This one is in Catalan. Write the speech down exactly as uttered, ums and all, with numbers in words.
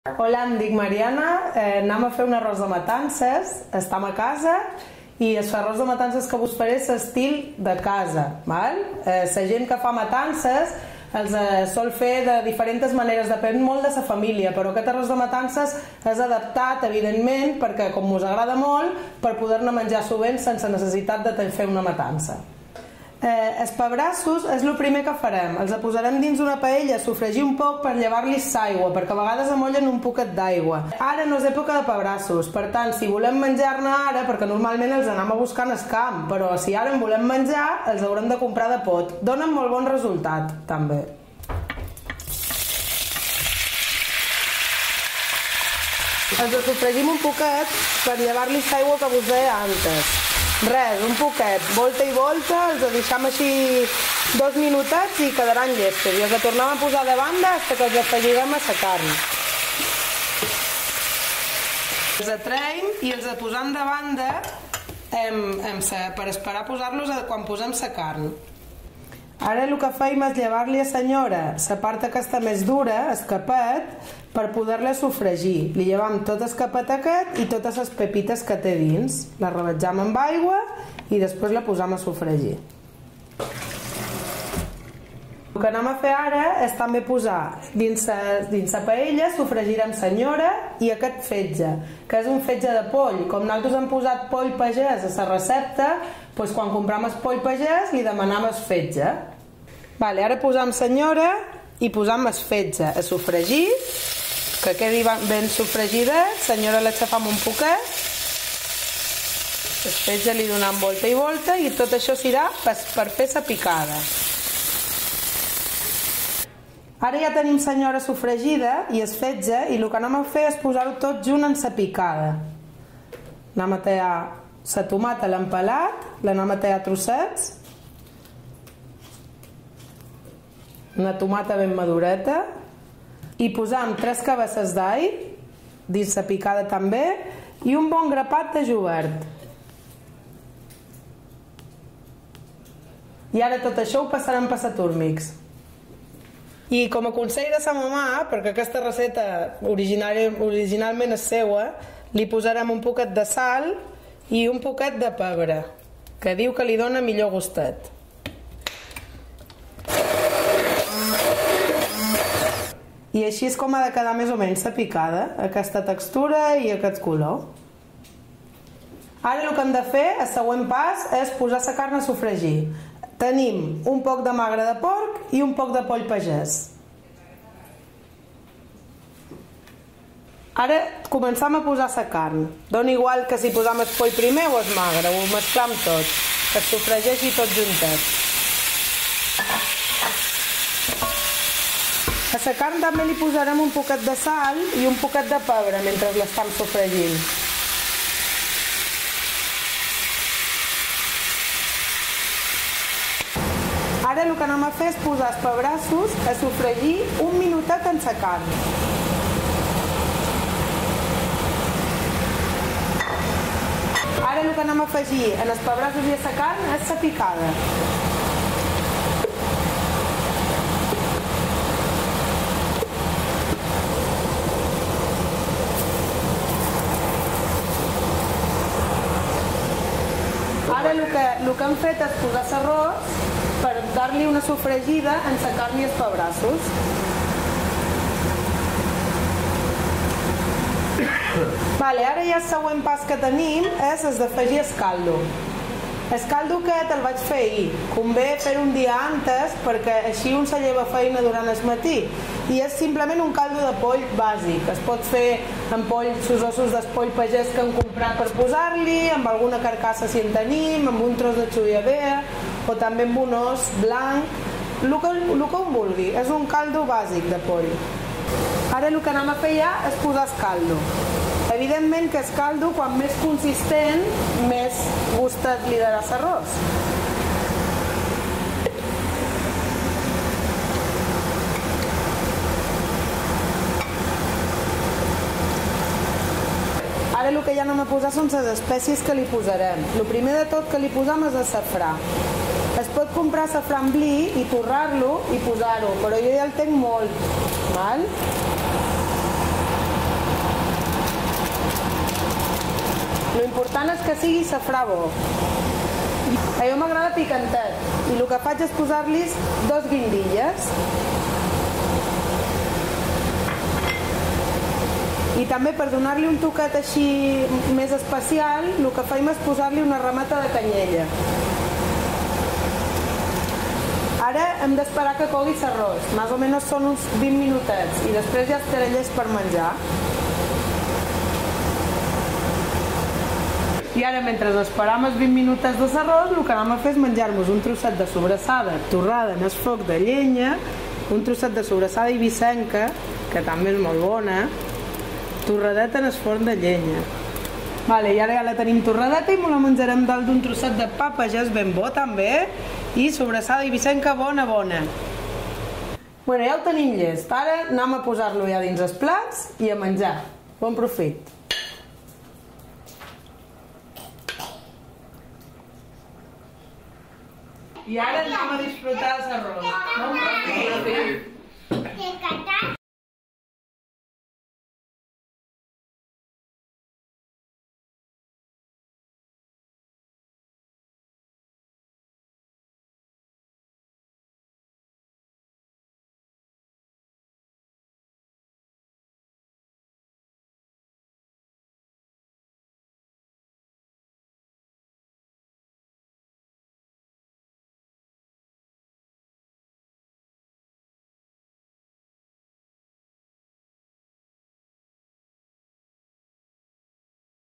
Hola, em dic Mariana, eh, anem a fer un arròs de matances, estem a casa i el arròs de matances que vos faré és l'estil de casa, val? Eh, la gent que fa matances els eh, sol fer de diferents maneres, depèn molt de la família, però aquest arròs de matances és adaptat, evidentment, perquè com us agrada molt, per poder-ne menjar sovint sense necessitat de fer una matança. Eh, els pebrassos és el primer que farem. Els posarem dins una paella a sofregir un poc per llevar-los l'aigua, perquè a vegades amollen un poquet d'aigua. Ara no és època de pebrassos, per tant, si volem menjar-ne ara, perquè normalment els anem a buscar en el camp, però si ara en volem menjar, els haurem de comprar de pot. Donen molt bon resultat, també. Els sofregim un poquet per llevar-los l'aigua que vos deia antes. Res, un poquet, volta i volta, els deixem així dos minutets i quedaran llestos. I els tornem a posar de banda fins que els afegirem a la carn. Els atreim i els posam de banda per esperar a posar-los quan posem la carn. Ara el que feim és llevar-li a senyora la part aquesta més dura, el capet, per poder-la sofregir. Li llevam tot el capet aquest i totes les pepites que té dins. La rebetjam amb aigua i després la posam a sofregir. El que anem a fer ara és també posar dins la paella, sofregirem senyora i aquest fetge, que és un fetge de poll. Com nosaltres hem posat poll pagès a la recepta, doncs quan compram el poll pagès li demanem el fetge. Vale, ara posam senyora i posam el fetge a sofregir, que quedi ben sofregidet. Senyora l'aixafam un poquet, el fetge li donem volta i volta i tot això serà per fer la picada. Ara ja tenim senyora sofregida i el fetge i el que anem a fer és posar-ho tot junt en la picada. Anem a tallar la tomata a l'empalat, l'anem a tallar a trossets, una tomata ben madureta, i posam tres cabasses d'all dins la picada també i un bon grapat de julivert. I ara tot això ho passarem per la Turmix. I com a consell de sa mamà, perquè aquesta recepta originalment és seua, li posarem un poquet de sal i un poquet de pebre, que diu que li dona millor gustet. I així és com ha de quedar més o menys la picada, aquesta textura i aquest color. Ara el que hem de fer, el següent pas, és posar la carn a sofregir. Tenim un poc de magre de porc i un poc de poll pagès. Ara començam a posar la carn. Dona igual que si posam el poll primer o el magre, ho mesclam tot, que es sofregeixi tot juntet. A la carn també li posarem un poquet de sal i un poquet de pebre mentre l'estam sofregint. Ara el que anem a fer és posar els pebrassos a sofregir un minutet en la carn. Ara el que anem a afegir en els pebrassos i a la carn és la picada. Ara el que, el que hem fet és posar l'arròs per dar-li una sofregida en la carn i els pebrassos. Vale, ara ja el següent pas que tenim és el d'afegir el caldo. El caldo aquest el vaig fer ahir. Convé fer-ho un dia antes perquè així un se lleva feina durant el matí. I és simplement un caldo de poll bàsic. Es pot fer amb poll, els ossos del poll pagès que hem comprat per posar-li, amb alguna carcassa si en tenim, amb un tros de xullabea o també amb un os blanc, el que, el que un vulgui. És un caldo bàsic de poll. Ara el que anem a fer ja és posar el caldo. Evidentment que el caldo, quan més consistent, més gustet li darà l'arròs. Ara el que ja anem a posar són les espècies que li posarem. El primer de tot que li posam és el safrà. Es pot comprar safrà en bli i torrar-lo i posar-ho, però jo ja el tenc molt. Val? L'important és que sigui safrà bo. A mi m'agrada picantet i el que faig és posar-los dos guindilles. I també per donar-li un tocat així més especial, el que faig és posar-li una rameta de canyella. Ara hem d'esperar que cogui l'arròs, més o menys són uns vint minutets, i després ja estarà llest per menjar. I ara, mentre esperam els vint minutets de l'arròs, el que anem a fer és menjar-nos un trosset de sobrassada torrada en el foc de llenya, un trosset de sobrassada ibisenca, que també és molt bona, torradeta en el forn de llenya. Vale, i ara ja la tenim torradeta i me la menjarem dalt d'un trosset de pa pagès ben bo també, i sobrassada ibisenca bona bona. Bueno, ja ho tenim llest. Ara anem a posar-lo ja dins els plats i a menjar. Bon profit. I ara anem a disfrutar l'arròs. Bon profit.